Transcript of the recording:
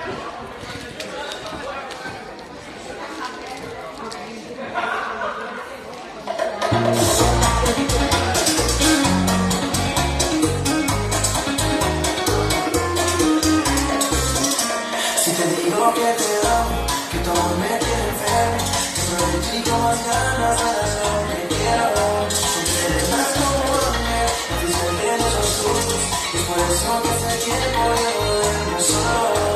Si te digo que te amo, que todo me tiene enfermo, que soy el chico más ganas de las lo que quiero. Tú quieres más como me, oficial de los asuntos, y por eso que este tiempo yo duermo solo.